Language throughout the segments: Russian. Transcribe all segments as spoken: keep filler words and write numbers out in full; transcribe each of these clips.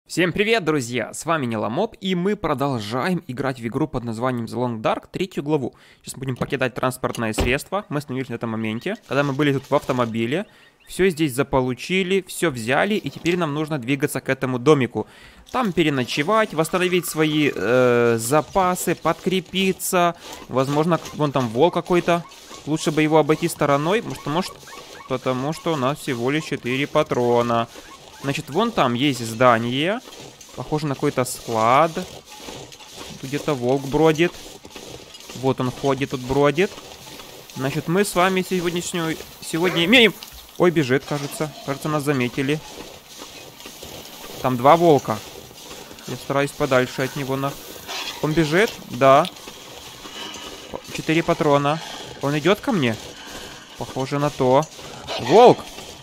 Всем привет, друзья! С вами Ниламоп, и мы продолжаем играть в игру под названием The Long Dark, третью главу. Сейчас мы будем покидать транспортное средство. Мы остановились на этом моменте, когда мы были тут в автомобиле. Все здесь заполучили, все взяли, и теперь нам нужно двигаться к этому домику. Там переночевать, восстановить свои э, запасы, подкрепиться. Возможно, вон там волк какой-то. Лучше бы его обойти стороной, потому что, может, потому что у нас всего лишь четыре патрона. Значит, вон там есть здание. Похоже на какой-то склад. Тут где-то волк бродит. Вот он ходит, тут бродит. Значит, мы с вами сегодняшнюю... Сегодня имеем... Ой, бежит, кажется. Кажется, нас заметили. Там два волка. Я стараюсь подальше от него. На... Он бежит? Да. Четыре патрона. Он идет ко мне? Похоже на то. Волк!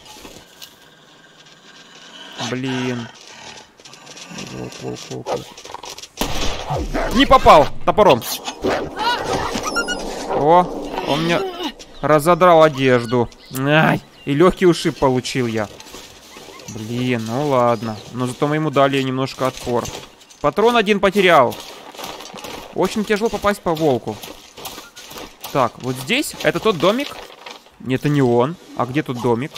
Блин. Волк, волк, волк, волк. Не попал топором. О, он мне разодрал одежду. Ай, и легкий ушиб получил я. Блин, ну ладно. Но зато мы ему дали немножко отпор. Патрон один потерял. Очень тяжело попасть по волку. Так, вот здесь, это тот домик? Нет, это не он. А где тут домик?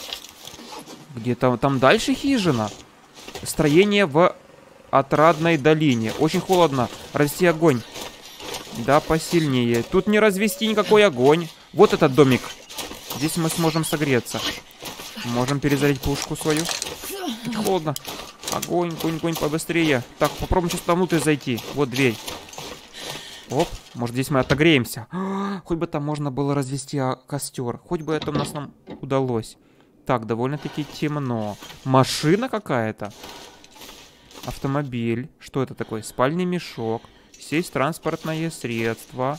Где-то там дальше хижина. Строение в Отрадной долине. Очень холодно. Развести огонь. Да, посильнее. Тут не развести никакой огонь. Вот этот домик. Здесь мы сможем согреться. Можем перезарядить пушку свою. Холодно. Огонь, огонь, огонь, побыстрее. Так, попробуем сейчас там внутрь зайти. Вот дверь. Оп, может здесь мы отогреемся. Хоть бы там можно было развести костер. Хоть бы это у нас нам удалось. Так, довольно-таки темно. Машина какая-то. Автомобиль. Что это такое? Спальный мешок. Сесть транспортное средство.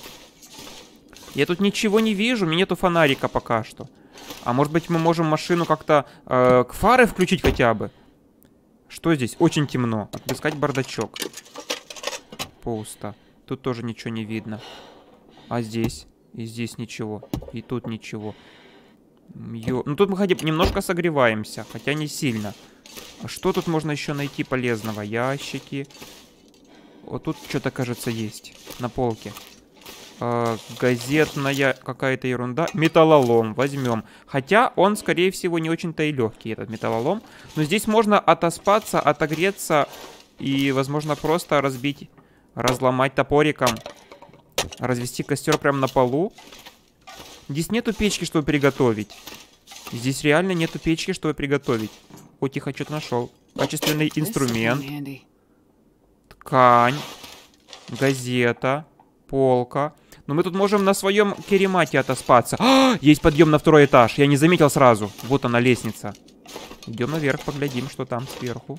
Я тут ничего не вижу. У меня нету фонарика пока что. А может быть мы можем машину как-то э, к фары включить хотя бы? Что здесь? Очень темно. Отыскать бардачок. Пусто. Тут тоже ничего не видно. А здесь? И здесь ничего. И тут ничего. Ё... Ну тут мы хотя бы немножко согреваемся, хотя не сильно. А что тут можно еще найти полезного? Ящики. Вот тут что-то, кажется, есть на полке. А, газетная какая-то ерунда. Металлолом возьмем. Хотя он, скорее всего, не очень-то и легкий, этот металлолом. Но здесь можно отоспаться, отогреться и, возможно, просто разбить, разломать топориком. Развести костер прямо на полу. Здесь нету печки, чтобы приготовить. Здесь реально нету печки, чтобы приготовить. О, тихо, что-то нашел. Качественный инструмент. Ткань. Газета. Полка. Но мы тут можем на своем керемате отоспаться. А, есть подъем на второй этаж. Я не заметил сразу. Вот она, лестница. Идем наверх, поглядим, что там сверху.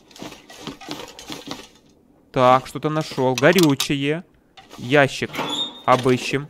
Так, что-то нашел. Горючее. Ящик. Обыщем.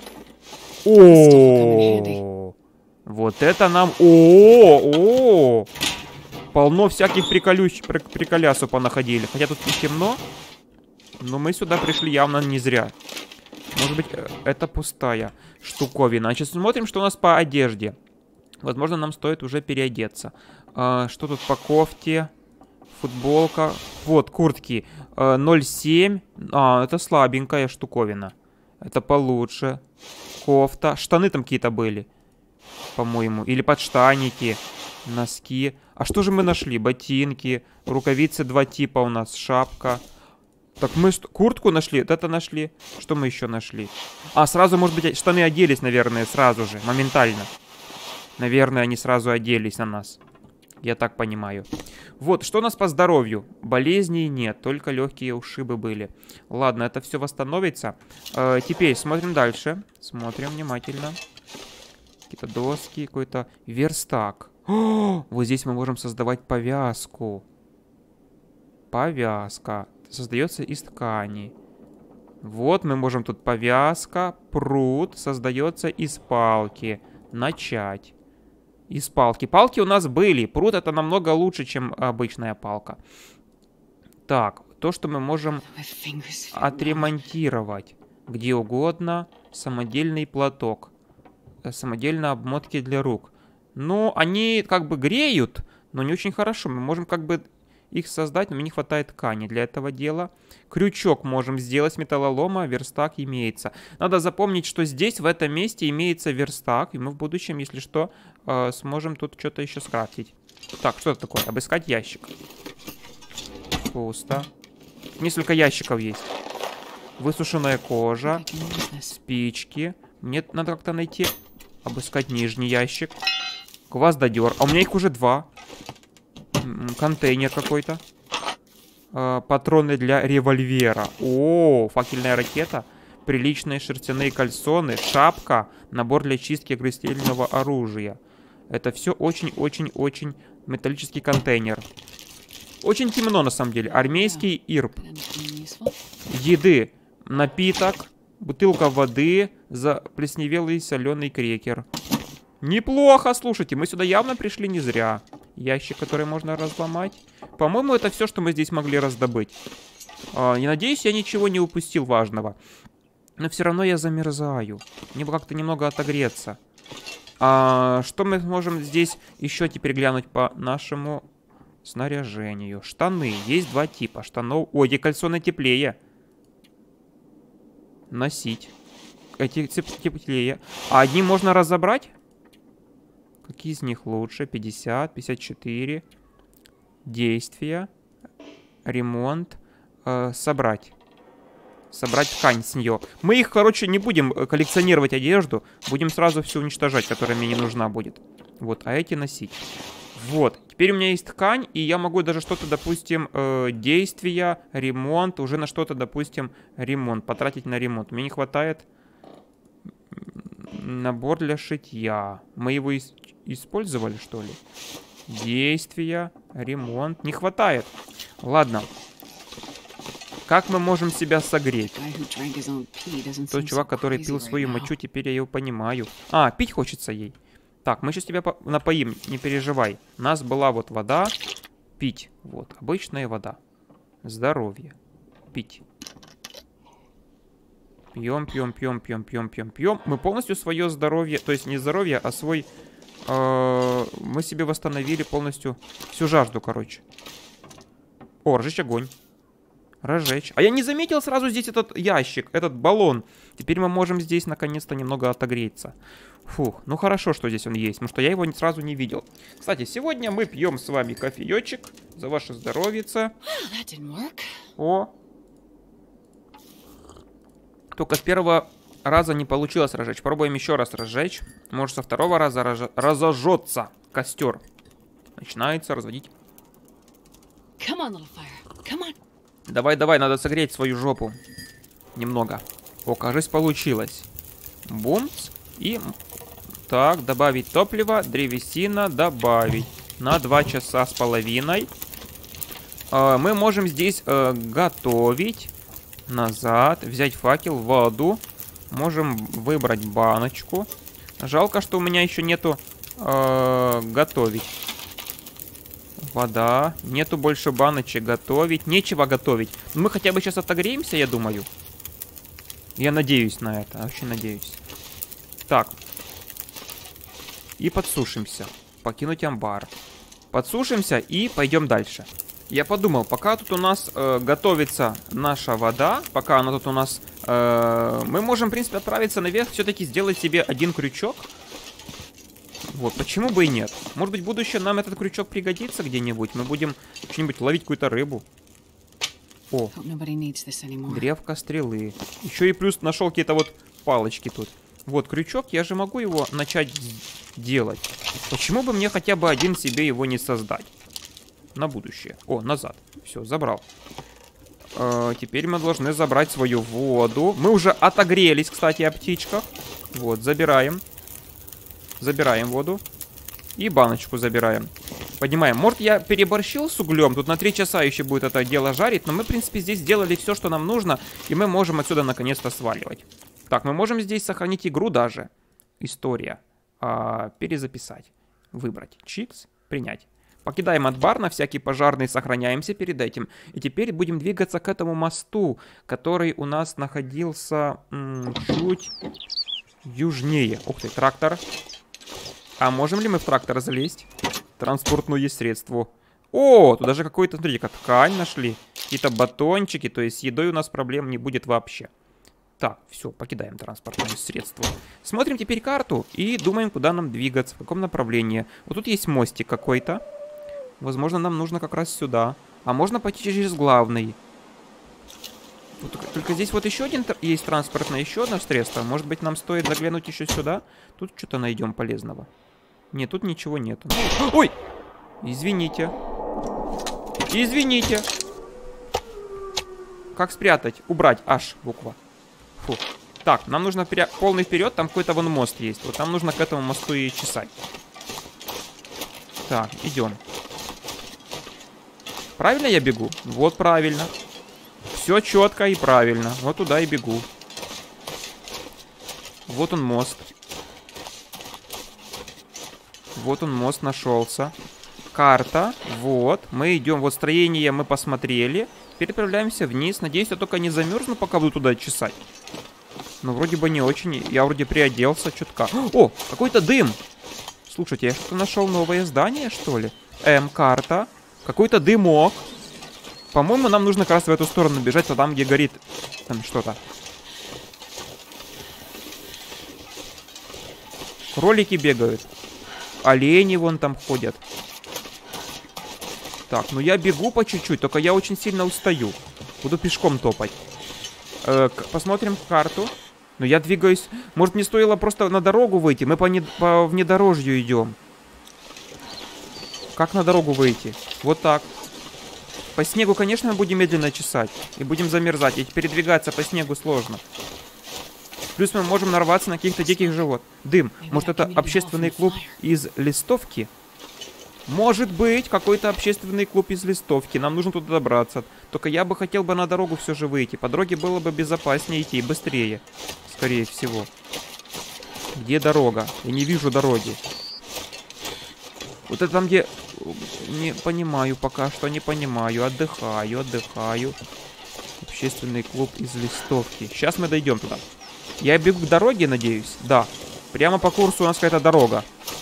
О, вот это нам... О, о, полно всяких приколюч... приколясов понаходили. Хотя тут не темно, но мы сюда пришли явно не зря. Может быть, это пустая штуковина. Сейчас смотрим, что у нас по одежде. Возможно, нам стоит уже переодеться. А, что тут по кофте? Футболка. Вот, куртки. А, ноль семь. А, это слабенькая штуковина. Это получше. Кофта. Штаны там какие-то были, по-моему. Или подштанники. Носки. А что же мы нашли? Ботинки. Рукавицы два типа у нас. Шапка. Так мы что, куртку нашли? Вот это нашли. Что мы еще нашли? А, сразу, может быть, штаны оделись, наверное, сразу же. Моментально. Наверное, они сразу оделись на нас. Я так понимаю. Вот, что у нас по здоровью? Болезней нет, только легкие ушибы были. Ладно, это все восстановится. Э, теперь смотрим дальше. Смотрим внимательно. Какие-то доски, какой-то верстак. О, вот здесь мы можем создавать повязку. Повязка. Создается из ткани. Вот мы можем тут повязка, пруд, создается из палки. Начать. Из палки. Палки у нас были. Пруд это намного лучше, чем обычная палка. Так, то, что мы можем отремонтировать. Где угодно. Самодельный платок. Самодельные обмотки для рук. Ну, они как бы греют, но не очень хорошо. Мы можем как бы их создать, но мне не хватает ткани для этого дела. Крючок можем сделать с металлолома, верстак имеется. Надо запомнить, что здесь, в этом месте, имеется верстак, и мы в будущем, если что, э, сможем тут что-то еще скрафтить. Так, что это такое? Обыскать ящик. Пусто. Несколько ящиков есть. Высушенная кожа. Спички. Мне надо как-то найти... Обыскать нижний ящик. Гвоздодер. А у меня их уже два. Контейнер какой-то. Э, патроны для револьвера. О, факельная ракета. Приличные шерстяные кальсоны. Шапка. Набор для чистки огнестрельного оружия. Это все очень-очень-очень металлический контейнер. Очень темно на самом деле. Армейский ирб. Еды. Напиток. Бутылка воды, заплесневелый соленый крекер. Неплохо, слушайте, мы сюда явно пришли не зря. Ящик, который можно разломать. По-моему, это все, что мы здесь могли раздобыть. А, я надеюсь, я ничего не упустил важного. Но все равно я замерзаю. Мне бы как-то немного отогреться. А, что мы можем здесь еще теперь глянуть по нашему снаряжению? Штаны. Есть два типа штанов. Ой, эти кальсоны теплее. Носить. Эти теплее. А одни можно разобрать? Какие из них лучше? пятьдесят, пятьдесят четыре. Действия. Ремонт. Э, собрать. Собрать ткань с нее. Мы их, короче, не будем коллекционировать одежду. Будем сразу все уничтожать, которая мне не нужна будет. Вот, а эти носить. Вот. Теперь у меня есть ткань, и я могу даже что-то, допустим, э, действия, ремонт, уже на что-то, допустим, ремонт, потратить на ремонт. Мне не хватает набор для шитья. Мы его ис использовали, что ли? Действия, ремонт. Не хватает. Ладно. Как мы можем себя согреть? Тот чувак, который пил свою мочу, теперь я его понимаю. А, пить хочется ей. Так, мы сейчас тебя напоим, не переживай. У нас была вот вода. Пить. Вот, обычная вода. Здоровье. Пить. Пьем, пьем, пьем, пьем, пьем, пьем, пьем. Мы полностью свое здоровье, то есть не здоровье, а свой... Э, мы себе восстановили полностью всю жажду, короче. О, разжечь огонь. Разжечь. А я не заметил сразу здесь этот ящик, этот баллон. Теперь мы можем здесь наконец-то немного отогреться. Фух, ну хорошо, что здесь он есть, потому что я его сразу не видел. Кстати, сегодня мы пьем с вами кофеечек за ваше здоровьице. О. Только с первого раза не получилось разжечь. Пробуем еще раз разжечь. Может, со второго раза разж... разожжется костер. Начинается разводить. Come on, little fire. Come on. Давай, давай, надо согреть свою жопу. Немного. О, кажется, получилось. Бумц. И... Так, добавить топливо, древесина добавить. На два часа с половиной. Э, мы можем здесь э, готовить. Назад. Взять факел, воду. Можем выбрать баночку. Жалко, что у меня еще нету э, готовить. Вода. Нету больше баночек готовить. Нечего готовить. Мы хотя бы сейчас отогреемся, я думаю. Я надеюсь на это. Очень надеюсь. Так. И подсушимся. Покинуть амбар. Подсушимся и пойдем дальше. Я подумал, пока тут у нас э, готовится наша вода, пока она тут у нас... Э, мы можем, в принципе, отправиться наверх, все-таки сделать себе один крючок. Вот, почему бы и нет? Может быть, в будущем нам этот крючок пригодится где-нибудь. Мы будем что-нибудь ловить, какую-то рыбу. О, древко стрелы. Еще и плюс нашел какие-то вот палочки тут. Вот крючок, я же могу его начать делать. Почему бы мне хотя бы один себе его не создать? На будущее. О, назад. Все, забрал. Э, теперь мы должны забрать свою воду. Мы уже отогрелись, кстати, о птичках. Вот, забираем. Забираем воду. И баночку забираем. Поднимаем. Может, я переборщил с углем? Тут на три часа еще будет это дело жарить. Но мы, в принципе, здесь сделали все, что нам нужно. И мы можем отсюда наконец-то сваливать. Так, мы можем здесь сохранить игру даже. История. А, перезаписать. Выбрать. Чикс. Принять. Покидаем отбар на всякий пожарный. Сохраняемся перед этим. И теперь будем двигаться к этому мосту, который у нас находился чуть южнее. Ух ты, трактор. А можем ли мы в трактор залезть? Транспортное средство. О, тут даже какой-то, смотрите-ка, ткань нашли. Какие-то батончики, то есть с едой у нас проблем не будет вообще. Так, все, покидаем транспортное средство. Смотрим теперь карту и думаем, куда нам двигаться, в каком направлении. Вот тут есть мостик какой-то. Возможно, нам нужно как раз сюда. А можно пойти через главный. Тут, только здесь вот еще один есть транспортное, еще одно средство. Может быть, нам стоит заглянуть еще сюда? Тут что-то найдем полезного. Нет, тут ничего нет. Ой! Извините. Извините. Как спрятать? Убрать. Аж буква. Фу. Так, нам нужно вперя... полный вперед. Там какой-то вон мост есть. Вот нам нужно к этому мосту и чесать. Так, идем. Правильно я бегу? Вот правильно. Все четко и правильно. Вот туда и бегу. Вот он мост. Вот он мост нашелся. Карта. Вот. Мы идем. Вот строение мы посмотрели. Теперь отправляемся вниз. Надеюсь, я только не замерзну, пока буду туда чесать. Ну, вроде бы не очень. Я вроде приоделся чутка. О, какой-то дым. Слушайте, я что-то нашел новое здание, что ли? М, карта. Какой-то дымок. По-моему, нам нужно как раз в эту сторону бежать, там, где горит там что-то. Кролики бегают. Олени вон там ходят. Так, ну я бегу по чуть-чуть, только я очень сильно устаю. Буду пешком топать. Э, посмотрим карту. Но я двигаюсь... Может, мне стоило просто на дорогу выйти? Мы по, не... по внедорожью идем. Как на дорогу выйти? Вот так. По снегу, конечно, мы будем медленно чесать. И будем замерзать. И передвигаться по снегу сложно. Плюс мы можем нарваться на каких-то диких живот. Дым. Может, это общественный клуб из Листовки? Может быть, какой-то общественный клуб из Листовки. Нам нужно туда добраться. Только я бы хотел бы на дорогу все же выйти. По дороге было бы безопаснее идти и быстрее. Скорее всего. Где дорога? Я не вижу дороги. Вот это там, где... Не понимаю пока что, не понимаю. Отдыхаю, отдыхаю. Общественный клуб из Листовки. Сейчас мы дойдем туда. Я бегу к дороге, надеюсь? Да. Прямо по курсу у нас какая-то дорога.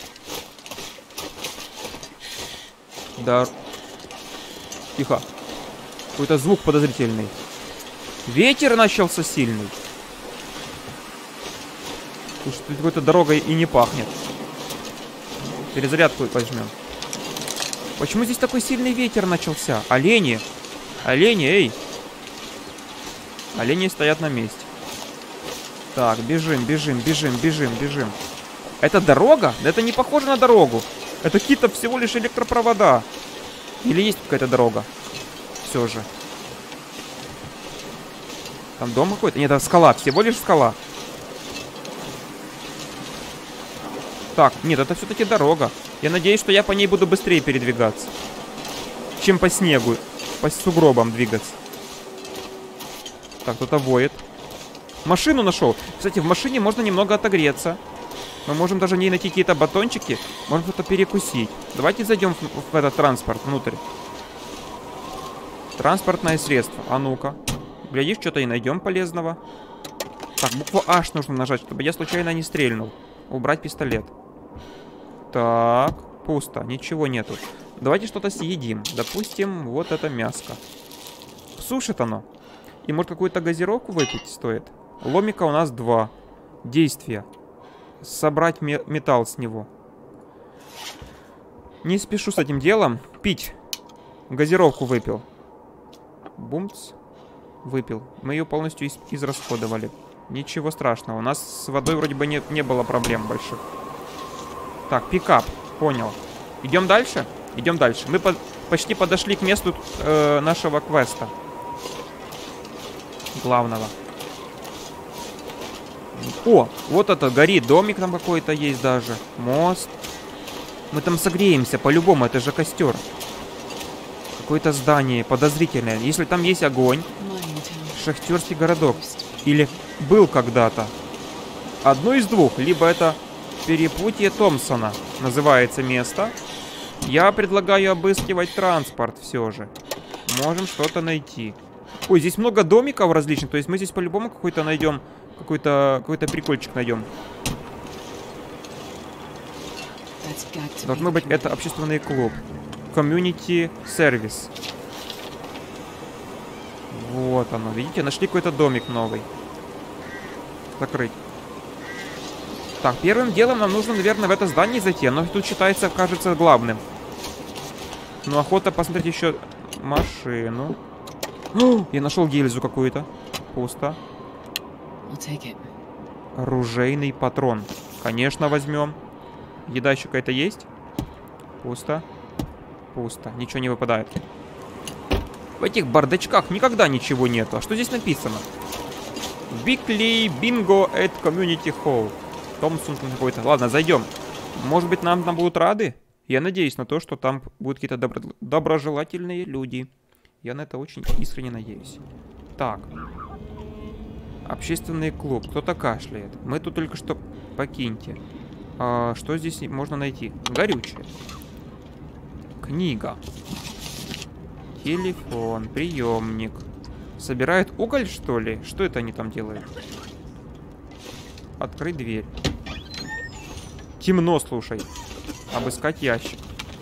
Да. Тихо. Какой-то звук подозрительный. Ветер начался сильный. Слушай, тут какой-то дорогой и не пахнет. Перезарядку возьмем. Почему здесь такой сильный ветер начался? Олени! Олени, эй! Олени стоят на месте. Так, бежим, бежим, бежим, бежим, бежим. Это дорога? Это не похоже на дорогу. Это какие-то всего лишь электропровода. Или есть какая-то дорога? Все же. Там дом какой-то? Нет, это скала. Всего лишь скала. Так, нет, это все-таки дорога. Я надеюсь, что я по ней буду быстрее передвигаться, чем по снегу, по сугробам двигаться. Так, кто-то воет. Машину нашел. Кстати, в машине можно немного отогреться. Мы можем даже в ней найти какие-то батончики. Можем что-то перекусить. Давайте зайдем в, в этот транспорт внутрь. Транспортное средство. А ну-ка. Глядишь, что-то и найдем полезного. Так, букву H нужно нажать, чтобы я случайно не стрельнул. Убрать пистолет. Так, пусто, ничего нету. Давайте что-то съедим. Допустим, вот это мяско. Сушит оно. И может какую-то газировку выпить стоит? Ломика у нас два. Действия. Собрать металл с него. Не спешу с этим делом. Пить. Газировку выпил. Бумц. Выпил. Мы ее полностью из израсходовали. Ничего страшного. У нас с водой вроде бы не, не было проблем больших. Так, пикап. Понял. Идем дальше? Идем дальше. Мы по почти подошли к месту э, нашего квеста. Главного. О, вот это горит. Домик там какой-то есть даже. Мост. Мы там согреемся. По-любому, это же костер. Какое-то здание подозрительное. Если там есть огонь. Шахтерский городок. Или был когда-то. Одно из двух. Либо это перепутье Томпсона называется место. Я предлагаю обыскивать транспорт все же. Можем что-то найти. Ой, здесь много домиков различных. То есть мы здесь по-любому какой-то найдем. Какой-то какой-то прикольчик найдем. Должно быть, это общественный клуб. Community Service. Вот оно, видите, нашли какой-то домик новый. Закрыть. Так, первым делом нам нужно, наверное, в это здание зайти. Оно тут считается, кажется, главным. Ну, охота посмотреть еще машину. О, я нашел гильзу какую-то. Пусто. Оружейный патрон. Конечно, возьмем. Еда еще какая-то есть? Пусто. Пусто. Ничего не выпадает. В этих бардачках никогда ничего нету. А что здесь написано? Weekly Bingo at Community Hall. Томпсон какой-то. Ладно, зайдем. Может быть, нам там будут рады? Я надеюсь на то, что там будут какие-то добро... доброжелательные люди. Я на это очень искренне надеюсь. Так. Общественный клуб. Кто-то кашляет. Мы тут только что... Покиньте. А, что здесь можно найти? Горючее. Книга. Телефон. Приемник. Собирают уголь, что ли? Что это они там делают? Открыть дверь. Темно, слушай. Обыскать ящик.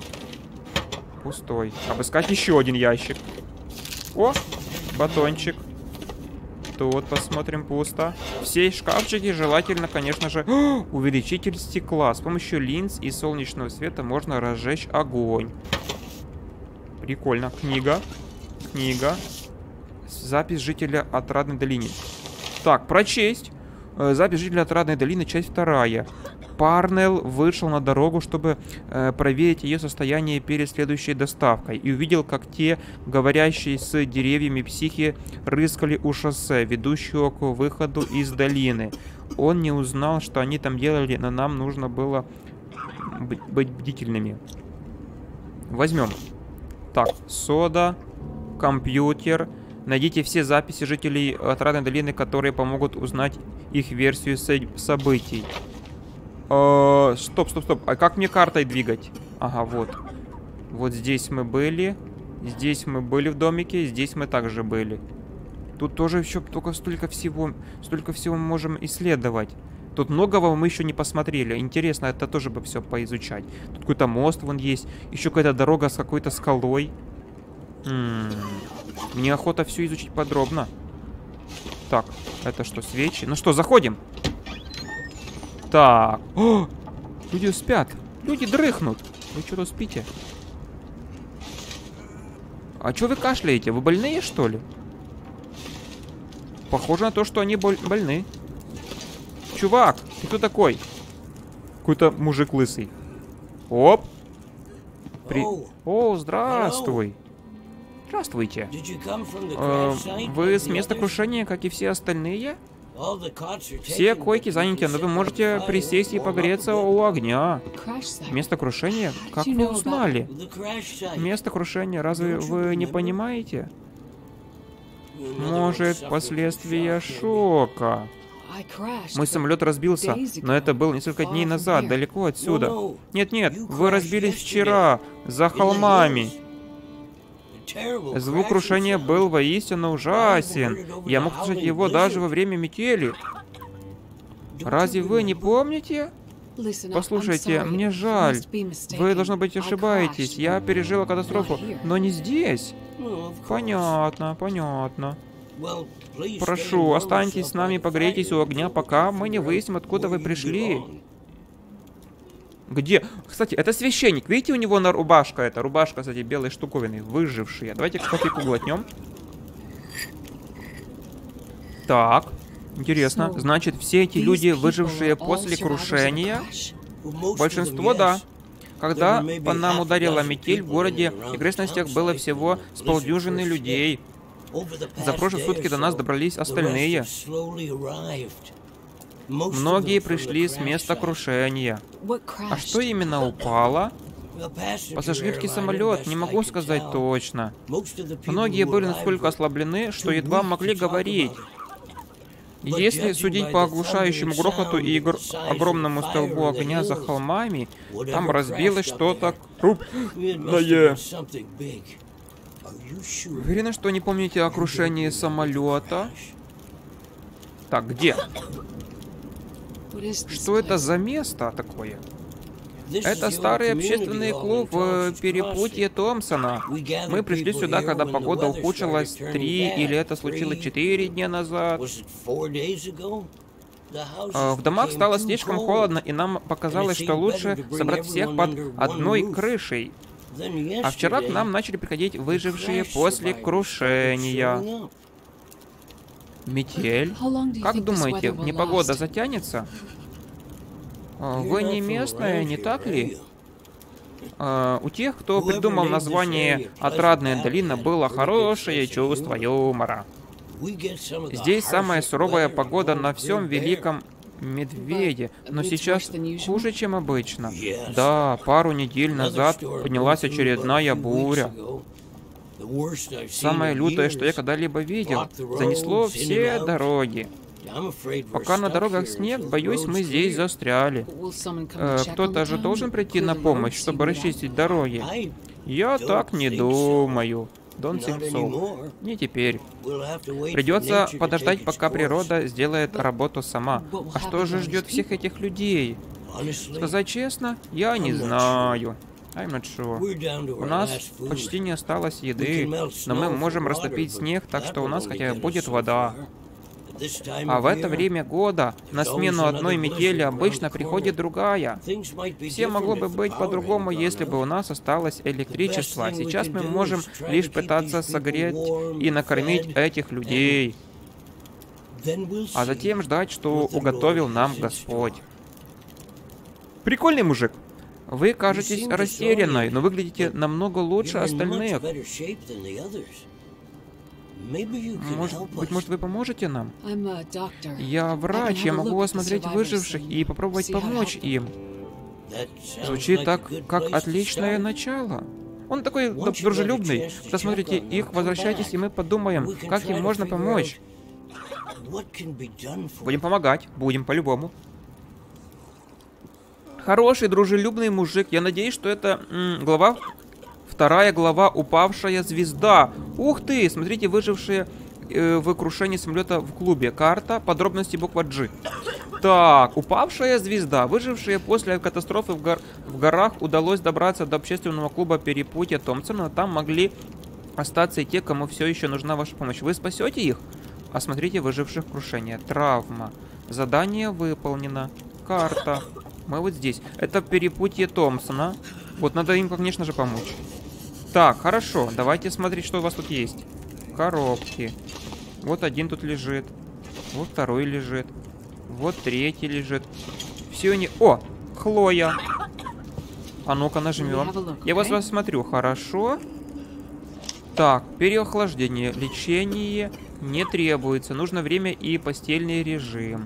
Пустой. Обыскать еще один ящик. О, батончик. Тут посмотрим, пусто. Все шкафчики желательно, конечно же... О, увеличитель стекла. С помощью линз и солнечного света можно разжечь огонь. Прикольно. Книга. Книга. Запись жителя Отрадной долины. Так, прочесть. Запись жителя Отрадной долины, часть вторая. Парнелл вышел на дорогу, чтобы э, проверить ее состояние перед следующей доставкой, и увидел, как те, говорящие с деревьями психи, рыскали у шоссе, ведущего к выходу из долины. Он не узнал, что они там делали, но нам нужно было быть бдительными. Возьмем. Так, сода, компьютер. Найдите все записи жителей Отрадной долины, которые помогут узнать их версию событий. Uh, стоп, стоп, стоп. А как мне картой двигать? Ага, вот. Вот здесь мы были. Здесь мы были в домике. Здесь мы также были. Тут тоже еще только столько всего. Столько всего мы можем исследовать. Тут многого мы еще не посмотрели. Интересно, это тоже бы все поизучать. Тут какой-то мост вон есть. Еще какая-то дорога с какой-то скалой. М-м-м. Мне охота все изучить подробно. Так, это что, свечи? Ну что, заходим? Так. О, люди спят. Люди дрыхнут. Вы что-то спите? А что вы кашляете? Вы больные, что ли? Похоже на то, что они боль больны. Чувак, ты кто такой? Какой-то мужик лысый. Оп. При... О, здравствуй. Здравствуйте. Э, вы с места крушения, как и все остальные? Все койки заняты, но вы можете присесть и погреться у огня. Место крушения? Как вы узнали? Место крушения, разве вы не понимаете? Может, последствия шока. Мой самолет разбился, но это было несколько дней назад, далеко отсюда. Нет-нет, вы разбились вчера, за холмами. Звук крушения был воистину ужасен. Я мог слышать его даже во время метели. Разве вы не помните? Послушайте, мне жаль. Вы, должно быть, ошибаетесь. Я пережила катастрофу, но не здесь. Понятно, понятно. Прошу, останьтесь с нами, погрейтесь у огня, пока мы не выясним, откуда вы пришли. Где? Кстати, это священник. Видите, у него на рубашка это. Рубашка, кстати, белой штуковины. Выжившие. Давайте кофейку глотнем. Так. Интересно. Значит, все эти люди, выжившие после крушения... Большинство, да. Когда по нам ударила метель, в городе и окрестностях было всего с полдюжины людей. За прошлые сутки до нас добрались остальные. Многие пришли с места крушения. А что именно упало? Пассажирский самолет, не могу сказать точно. Многие были настолько ослаблены, что едва могли говорить. Если судить по оглушающему грохоту и огромному столбу огня за холмами, там разбилось что-то крупное. Уверены, что не помните о крушении самолета? Так, где? Что это за место такое? Это старый общественный клуб в перепутье Томпсона. Мы пришли сюда, когда погода ухудшилась три, или это случилось четыре дня назад. В домах стало слишком холодно, и нам показалось, что лучше собрать всех под одной крышей. А вчера к нам начали приходить выжившие после крушения. Метель? Как думаете, непогода затянется? Вы не местная, не так ли? У тех, кто придумал название «Отрадная долина», было хорошее чувство юмора. Здесь самая суровая погода на всем Великом Медведе, но сейчас хуже, чем обычно. Да, пару недель назад поднялась очередная буря. Самое лютое, что я когда-либо видел. Занесло все дороги. Пока на дорогах снег, боюсь, мы здесь застряли. Э, кто-то же должен прийти на помощь, чтобы расчистить дороги. Я так не думаю. Дон Симпсон. Не теперь. Придется подождать, пока природа сделает работу сама. А что же ждет всех этих людей? Сказать честно, я не знаю. I'm not sure. У нас почти не осталось еды, но мы можем растопить снег, так что у нас хотя бы будет вода. А в это время года на смену одной метели обычно приходит другая. Все могло бы быть по-другому, если бы у нас осталось электричество. А сейчас мы можем лишь пытаться согреть и накормить этих людей. А затем ждать, что уготовил нам Господь. Прикольный мужик. Вы кажетесь растерянной, но выглядите намного лучше остальных. Может быть, может, вы поможете нам? Я врач, я могу осмотреть выживших и попробовать помочь им. Звучит так, как отличное начало. Он такой дружелюбный. Посмотрите их, возвращайтесь, и мы подумаем, как им можно помочь. Будем помогать, будем по-любому. Хороший, дружелюбный мужик. Я надеюсь, что это м, глава... Вторая глава «Упавшая звезда». Ух ты! Смотрите, выжившие э, в крушении самолета в клубе. Карта, подробности буква G. Так, «Упавшая звезда». Выжившие после катастрофы в, гор в горах удалось добраться до общественного клуба перепутья Томпсона. Там могли остаться и те, кому все еще нужна ваша помощь. Вы спасете их? Осмотрите выживших в крушении. Травма. Задание выполнено. Карта. Мы вот здесь. Это перепутье Томпсона. Вот надо им, конечно же, помочь. Так, хорошо. Давайте смотреть, что у вас тут есть. Коробки. Вот один тут лежит. Вот второй лежит. Вот третий лежит. Все они... О! Хлоя! А ну-ка нажмем. Я вас вас смотрю. Хорошо. Так, переохлаждение. Лечение не требуется. Нужно время и постельный режим.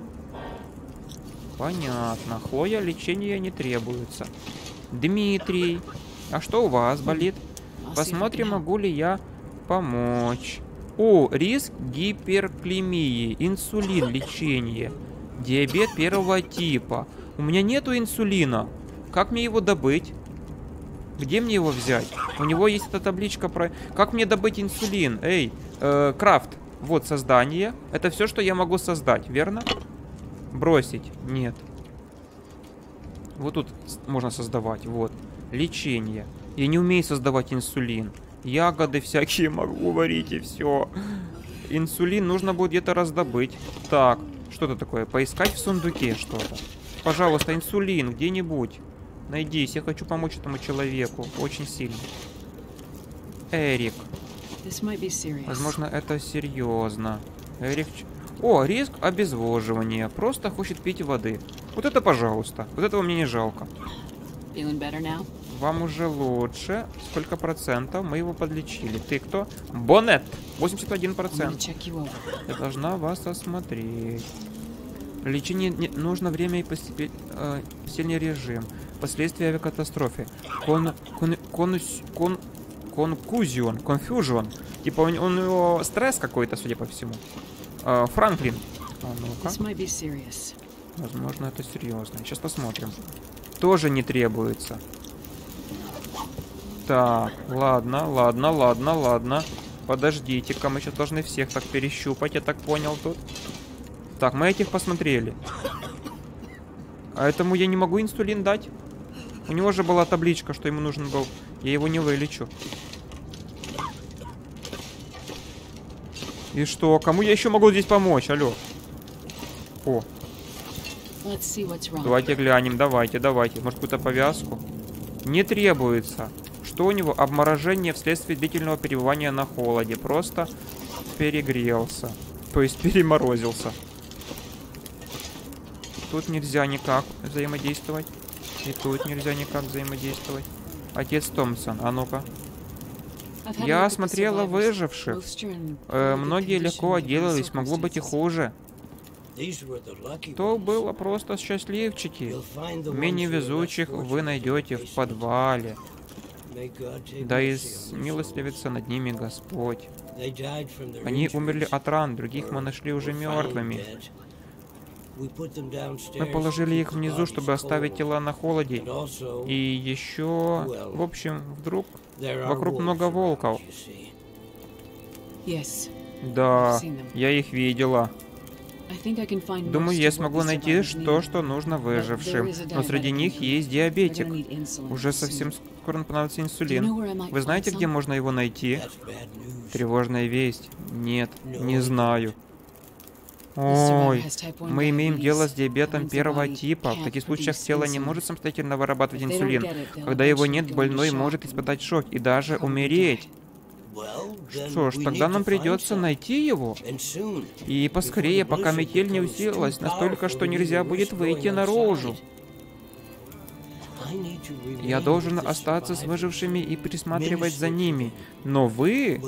Понятно. Хлоя, лечение не требуется. Дмитрий. А что у вас болит? Посмотрим, могу ли я помочь. О, риск гиперклемии. Инсулин, лечение. Диабет первого типа. У меня нету инсулина. Как мне его добыть? Где мне его взять? У него есть эта табличка про... Как мне добыть инсулин? Эй, э, крафт. Вот создание. Это все, что я могу создать, верно? Бросить? Нет. Вот тут можно создавать. Вот. Лечение. Я не умею создавать инсулин. Ягоды всякие могу варить и все. Инсулин нужно будет где-то раздобыть. Так, что это такое? Поискать в сундуке что-то. Пожалуйста, инсулин где-нибудь. Найдись, я хочу помочь этому человеку. Очень сильно. Эрик. Возможно, это серьезно. Эрик... О, риск обезвоживания. Просто хочет пить воды. Вот это, пожалуйста. Вот этого мне не жалко. Вам уже лучше. Сколько процентов? Мы его подлечили. Ты кто? Боннет. восемьдесят один процент. Я должна вас осмотреть. Лечение не... нужно время и постепенно... Э, сильный режим. Последствия авиакатастрофы. Кон... Кон... Кон... Кон... Конкузион. Конфьюжион. Типа у него стресс какой-то, судя по всему. Uh, Франклин. А ну-ка. Возможно, это серьезно. Сейчас посмотрим. Тоже не требуется. Так, ладно, ладно, ладно, ладно. Подождите-ка, мы сейчас должны всех так перещупать, я так понял тут. Так, мы этих посмотрели. А этому я не могу инсулин дать? У него же была табличка, что ему нужен был. Я его не вылечу. И что? Кому я еще могу здесь помочь? Алло. О. Давайте глянем. Давайте, давайте. Может, какую-то повязку? Не требуется. Что у него? Обморожение вследствие длительного пребывания на холоде. Просто перегрелся. То есть переморозился. Тут нельзя никак взаимодействовать. И тут нельзя никак взаимодействовать. Отец Томпсон, а ну-ка. Я смотрела выживших. Э, многие легко отделались, могло быть и хуже. То было просто счастливчики. Менее везучих вы найдете в подвале. Да и смилостивится над ними Господь. Они умерли от ран, других мы нашли уже мертвыми. Мы положили их внизу, чтобы оставить тела на холоде. И еще, в общем, вдруг вокруг много волков. Да, я их видела. Думаю, я смогу найти то, что нужно выжившим. Но среди них есть диабетик. Уже совсем скоро понадобится инсулин. Вы знаете, где можно его найти? Тревожная весть. Нет, не знаю. Ой, мы имеем дело с диабетом первого типа. В таких случаях тело не может самостоятельно вырабатывать инсулин. Когда его нет, больной может испытать шок и даже умереть. Что ж, тогда нам придется найти его. И поскорее, пока метель не усилилась настолько, что нельзя будет выйти наружу. Я должен остаться с выжившими и присматривать за ними. Но вы...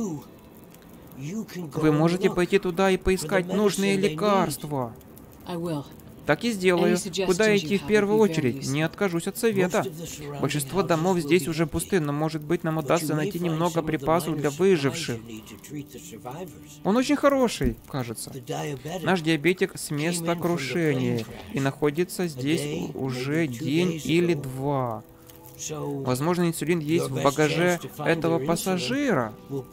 Вы можете пойти туда и поискать нужные лекарства. Так и сделаю. Куда идти в первую очередь? Не откажусь от совета. Большинство домов здесь уже пусты, но, может быть, нам удастся найти немного припасов для выживших. Он очень хороший, кажется. Наш диабетик с места крушения и находится здесь уже день или два. Возможно, инсулин есть в багаже этого пассажира.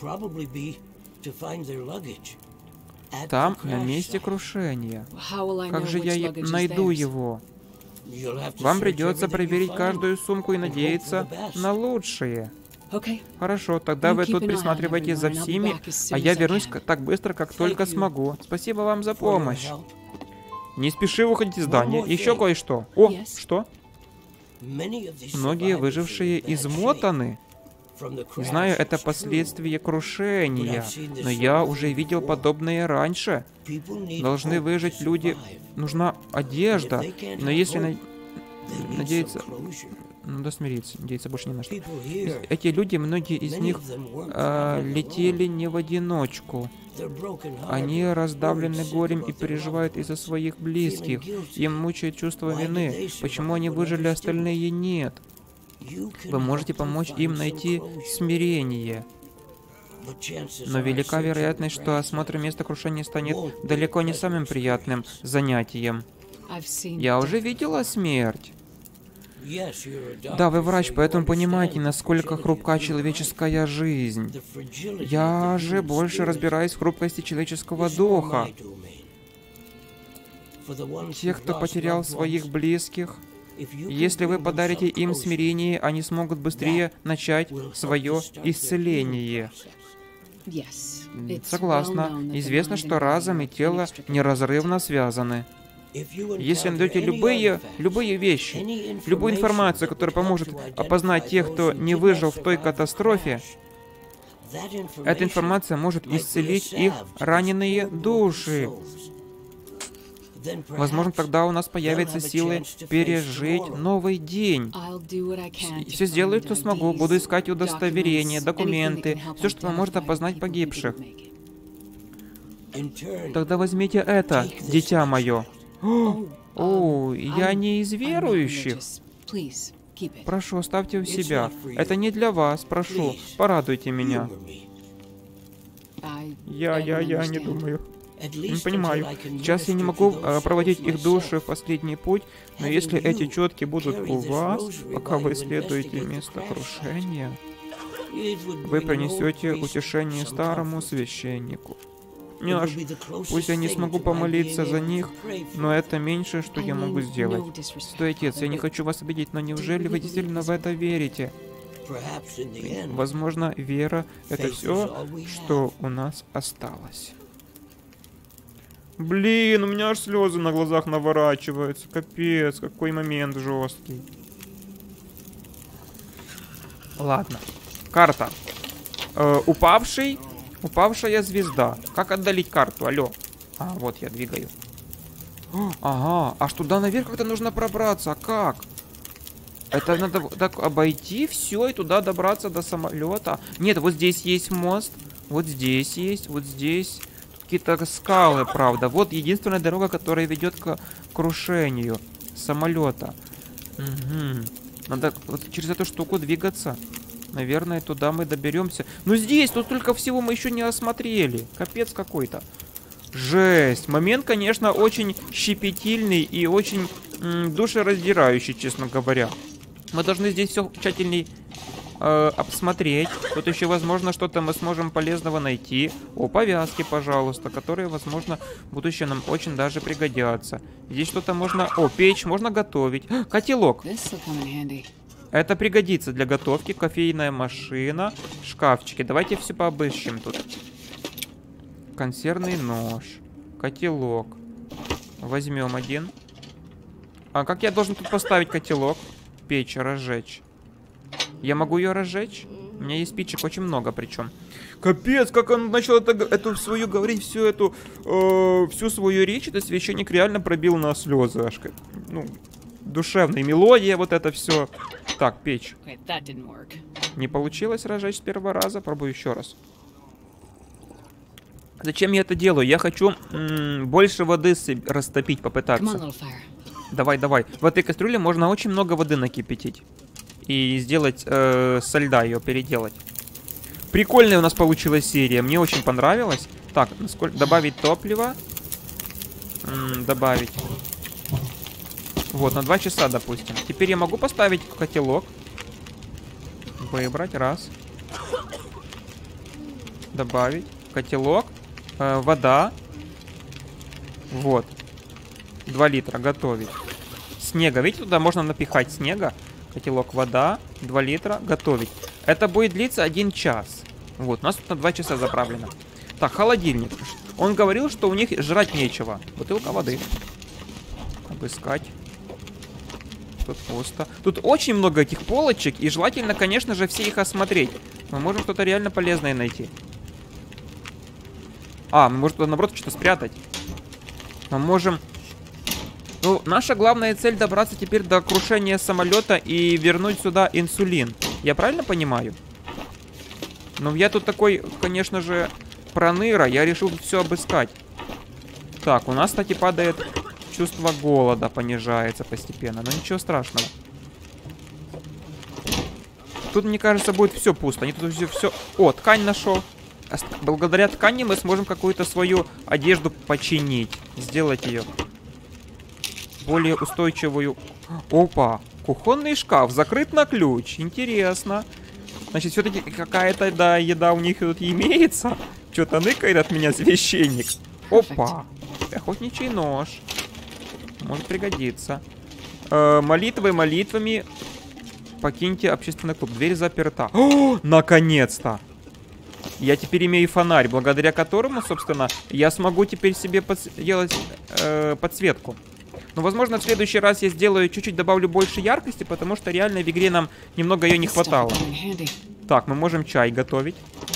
Там, на месте крушения. Как же я найду его? Вам придется проверить каждую сумку и надеяться на лучшее. Хорошо, тогда вы тут присматривайте за всеми, а я вернусь так быстро, как только смогу. Спасибо вам за помощь. Не спеши уходить из здания. Еще кое-что. О, что? Многие выжившие измотаны. Знаю, это последствия крушения, но я уже видел подобное раньше. Должны выжить люди. Нужна одежда, но если на... надеяться... Надо смириться, надеяться больше не на что. Эти люди, многие из них э, летели не в одиночку. Они раздавлены горем и переживают из-за своих близких. Им мучает чувство вины. Почему они выжили, остальные нет? Вы можете помочь им найти смирение. Но велика вероятность, что осмотр места крушения станет далеко не самым приятным занятием. Я уже видела смерть. Да, вы врач, поэтому понимаете, насколько хрупка человеческая жизнь. Я же больше разбираюсь в хрупкости человеческого духа. Те, кто потерял своих близких, если вы подарите им смирение, они смогут быстрее начать свое исцеление. Согласна. Известно, что разум и тело неразрывно связаны. Если найдете любые, любые вещи, любую информацию, которая поможет опознать тех, кто не выжил в той катастрофе, эта информация может исцелить их раненые души. Возможно, тогда у нас появятся силы пережить новый день. Все сделаю, что смогу. Буду искать удостоверения, документы, все, что поможет опознать погибших. Тогда возьмите это, дитя мое. О, о, я не из верующих. Прошу, оставьте у себя. Это не для вас, прошу, порадуйте меня. Я, я, я не думаю. Не понимаю. Сейчас я не могу э, проводить их души в последний путь, но если эти четки будут у вас, пока вы исследуете место крушения, вы принесете утешение старому священнику. няш. Пусть я не смогу помолиться за них, но это меньшее, что я могу сделать. Святой Отец, я не хочу вас обидеть, но неужели вы действительно в это верите? Возможно, вера — это все, что у нас осталось. Блин, у меня аж слезы на глазах наворачиваются. Капец, какой момент жесткий. Ладно. Карта. Э, упавший. Упавшая звезда. Как отдалить карту? Алло. А, вот я двигаю. Ага, аж туда наверх как-то нужно пробраться. А как? Это надо так обойти все и туда добраться до самолета. Нет, вот здесь есть мост. Вот здесь есть, вот здесь. Какие-то скалы, правда. Вот единственная дорога, которая ведет к крушению самолета. Угу. Надо вот через эту штуку двигаться. Наверное, туда мы доберемся. Но здесь, тут только всего мы еще не осмотрели. Капец какой-то. Жесть. Момент, конечно, очень щепетильный и очень м, душераздирающий, честно говоря. Мы должны здесь все тщательней э, обсмотреть. Тут еще, возможно, что-то мы сможем полезного найти. О, повязки, пожалуйста, которые, возможно, в будущем нам очень даже пригодятся. Здесь что-то можно... О, печь, можно готовить. Котелок. Это пригодится для готовки. Кофейная машина, шкафчики. Давайте все пообыщем тут. Консервный нож, котелок. Возьмем один. А как я должен тут поставить котелок? Печь, разжечь. Я могу ее разжечь? У меня есть спичек очень много, причем. Капец, как он начал это, эту свою говорить, всю эту, э, всю свою речь, этот священник реально пробил на слезы. Аж как, ну, душевная мелодия, вот это все. Так, печь. Не получилось разжечь с первого раза, пробую еще раз. Зачем я это делаю? Я хочу м-м, больше воды растопить, попытаться. Давай, давай. В этой кастрюле можно очень много воды накипятить. И сделать э, со льда ее переделать. Прикольная у нас получилась серия. Мне очень понравилось. Так, насколько... добавить топливо. М-м, добавить. Вот, на два часа, допустим. Теперь я могу поставить котелок. Выбрать. Раз. Добавить. Котелок. Э, вода. Вот. два литра. Готовить. Снега. Видите, туда можно напихать снега. Котелок, вода. два литра. Готовить. Это будет длиться один час. Вот. У нас тут на два часа заправлено. Так, холодильник. Он говорил, что у них жрать нечего. Бутылка воды. Обыскать. Тут пусто. Тут очень много этих полочек. И желательно, конечно же, все их осмотреть. Мы можем что-то реально полезное найти. А, мы можем туда, наоборот, что-то спрятать. Мы можем... Ну, наша главная цель добраться теперь до крушения самолета и вернуть сюда инсулин. Я правильно понимаю? Ну, я тут такой, конечно же, проныра. Я решил тут все обыскать. Так, у нас, кстати, падает чувство голода, понижается постепенно. Но ничего страшного. Тут, мне кажется, будет все пусто. Они тут все... все... О, ткань нашел. Благодаря ткани мы сможем какую-то свою одежду починить. Сделать ее более устойчивую. Опа, кухонный шкаф закрыт на ключ. Интересно. Значит, все-таки какая-то, да, еда у них тут имеется. Что-то ныкает от меня священник. Опа, охотничий нож. Может пригодиться. Э, молитвы молитвами. Покиньте общественный клуб. Дверь заперта. О, наконец-то. Я теперь имею фонарь, благодаря которому, собственно, я смогу теперь себе делать э, подсветку. Но, возможно, в следующий раз я сделаю, чуть-чуть добавлю больше яркости, потому что реально в игре нам немного ее не хватало. Так, мы можем чай готовить.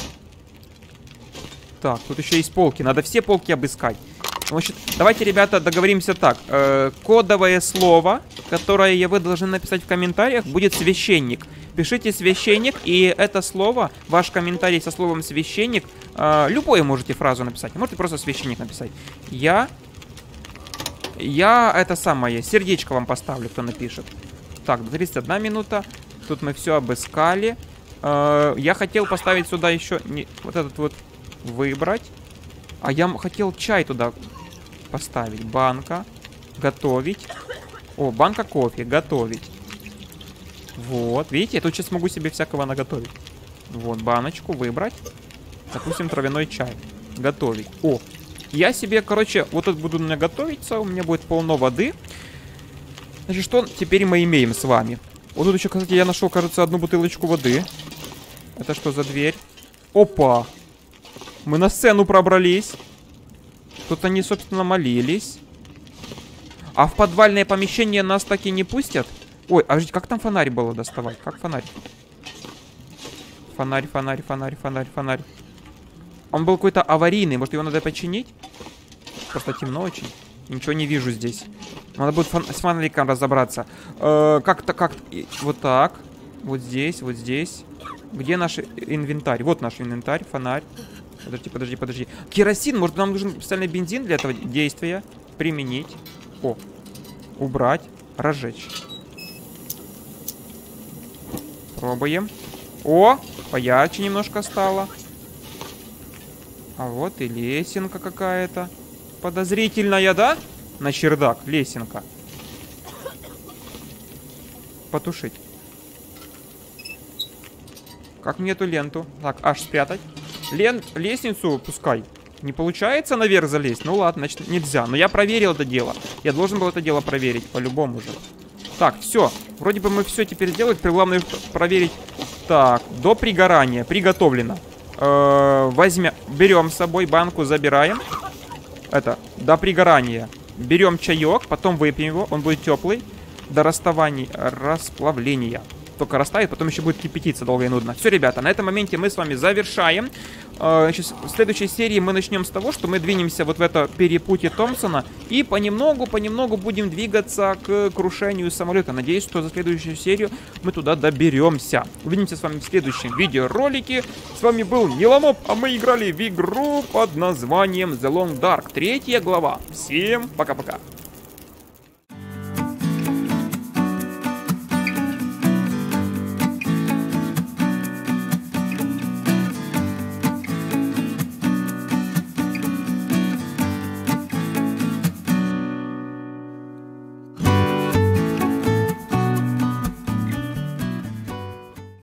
Так, тут еще есть полки. Надо все полки обыскать. Значит, давайте, ребята, договоримся так. Э, кодовое слово, которое вы должны написать в комментариях, будет священник. Пишите священник, и это слово, ваш комментарий со словом священник, э, любую можете фразу написать. Можете просто священник написать. Я... Я это самое, сердечко вам поставлю, кто напишет. Так, тридцать одна минута. Тут мы все обыскали. Э, я хотел поставить сюда еще не, вот этот вот выбрать. А я хотел чай туда поставить. Банка. Готовить. О, банка кофе. Готовить. Вот. Видите, я тут сейчас могу себе всякого наготовить. Вот, баночку выбрать. Допустим, травяной чай. Готовить. О, Я себе, короче, вот тут буду готовиться. У меня будет полно воды. Значит, что теперь мы имеем с вами? Вот тут еще, кстати, я нашел, кажется, одну бутылочку воды. Это что за дверь? Опа! Мы на сцену пробрались. Тут они, собственно, молились. А в подвальное помещение нас таки не пустят? Ой, а как там фонарь было доставать? Как фонарь? Фонарь, фонарь, фонарь, фонарь, фонарь. Он был какой-то аварийный. Может, его надо починить? Просто темно очень. Ничего не вижу здесь. Надо будет фон с фонариком разобраться. Э, Как-то, как вот так. Вот здесь, вот здесь. Где наш инвентарь? Вот наш инвентарь, фонарь. Подожди, подожди, подожди. Керосин. Может, нам нужен специальный бензин для этого действия? Применить. О. Убрать. Разжечь. Пробуем. О, поярче немножко стало. А вот и лесенка какая-то. Подозрительная, да? На чердак, лесенка. Потушить. Как мне эту ленту? Так, аж спрятать. Лен... Лестницу пускай. Не получается наверх залезть? Ну ладно, значит нельзя. Но я проверил это дело. Я должен был это дело проверить, по-любому же. Так, все. Вроде бы мы все теперь сделали. Теперь главное проверить. Так, до пригорания. Приготовлено. Э-э, возьмем, берем с собой банку, забираем. Это, до пригорания. Берем чаек, потом выпьем его. Он будет теплый. До расставания, расплавления. Только растает, потом еще будет кипятиться долго и нудно. Все, ребята, на этом моменте мы с вами завершаем. Значит, в следующей серии мы начнем с того, что мы двинемся вот в это перепутье Томпсона. И понемногу, понемногу будем двигаться к крушению самолета. Надеюсь, что за следующую серию мы туда доберемся. Увидимся с вами в следующем видеоролике. С вами был Ниламоп, а мы играли в игру под названием The Long Dark. Третья глава. Всем пока-пока.